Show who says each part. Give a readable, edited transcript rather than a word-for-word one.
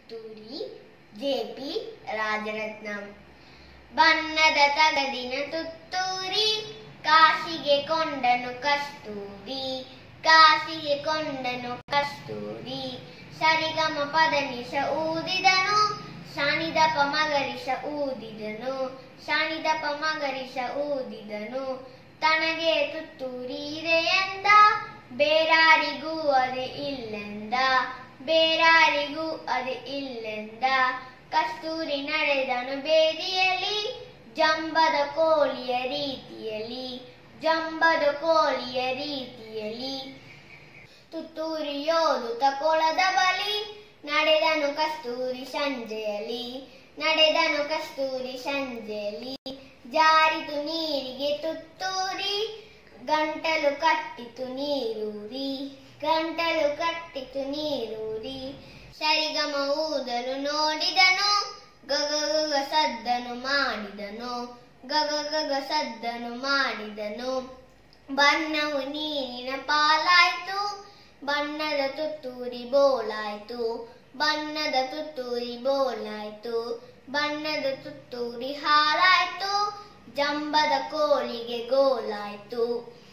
Speaker 1: ತುತ್ತೂರಿ ಜೆ.ಪಿ. ರಾಜರತ್ನಂ. ಬಣ್ಣದ ತಗಡಿನ ತುತ್ತೂರಿ ಕಾಶಿಗೆ ಕೊಂಡನು ಕಸ್ತೂರಿ, ಕಾಶಿಗೆ ಕೊಂಡನು ಕಸ್ತೂರಿ. ಸರಿಗಮ ಪದನಿಸ ಊದಿದನು, ಶನಿದಪ ಮಗರಿಸ ಊದಿದನು, ಶನಿದಪ ಮಗರಿಸ ಊದಿದನು. ತನಗೆ ತುತ್ತೂರಿ ಇದೆ ಎಂದ, ಬೇರಾರಿಗೂ ಅದೇ ಇಲ್ಲೆಂದ, ಬೇರಾರಿಗೂ ಅದೇ ಇಲ್ಲೆಂದ. ಕಸ್ತೂರಿ ನಡೆದನು ಬೇದಿಯಲ್ಲಿ, ಜಂಬದ ಕೋಳಿಯ ರೀತಿಯಲ್ಲಿ, ಜಂಬದ ಕೋಳಿಯ ರೀತಿಯಲ್ಲಿ. ತುತ್ತೂರಿ ಓದುತ್ತ ಕೊಳದ ಬಳಿ ನಡೆದನು ಕಸ್ತೂರಿ ಸಂಜೆಯಲ್ಲಿ, ನಡೆದನು ಕಸ್ತೂರಿ ಸಂಜೆಯಲ್ಲಿ. ಜಾರಿತು ನೀರಿಗೆ ತುತ್ತೂರಿ, ಗಂಟಲು ಕಟ್ಟಿತು ನೀರೂರಿ, ಗಂಟಲು ಕಟ್ಟಿತು ನೀರೂರಿ. ಸರಿಗಮ ಊದಲು ನೋಡಿದನು, ಗಗ ಗಗ ಸದ್ದನು ಮಾಡಿದನು, ಗಗ ಗಗ ಸದ್ದನು ಮಾಡಿದನು. ಬಣ್ಣವು ನೀರಿನ ಪಾಲಾಯ್ತು, ಬಣ್ಣದ ತುತ್ತೂರಿ ಬೋಲಾಯ್ತು, ಬಣ್ಣದ ತುತ್ತೂರಿ ಬೋಲಾಯ್ತು. ಬಣ್ಣದ ತುತ್ತೂರಿ ಹಾರಾಯ್ತು, ಜಂಬದ ಕೋಳಿಗೆ ಗೋಲಾಯ್ತು.